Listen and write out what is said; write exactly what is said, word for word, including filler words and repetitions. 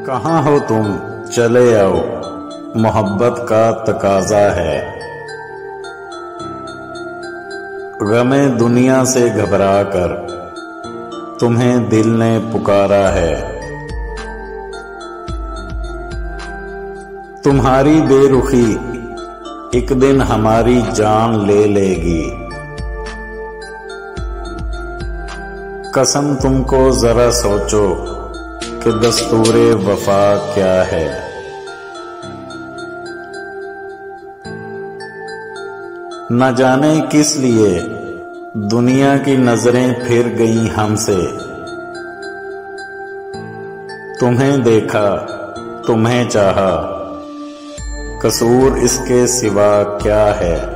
कहाँ हो तुम, चले आओ, मोहब्बत का तकाजा है। गमे दुनिया से घबरा कर तुम्हें दिल ने पुकारा है। तुम्हारी बेरुखी एक दिन हमारी जान ले लेगी। कसम तुमको जरा सोचो कि दस्तूरे वफा क्या है। न जाने किस लिए दुनिया की नजरें फिर गईं हमसे। तुम्हें देखा, तुम्हें चाहा, कसूर इसके सिवा क्या है।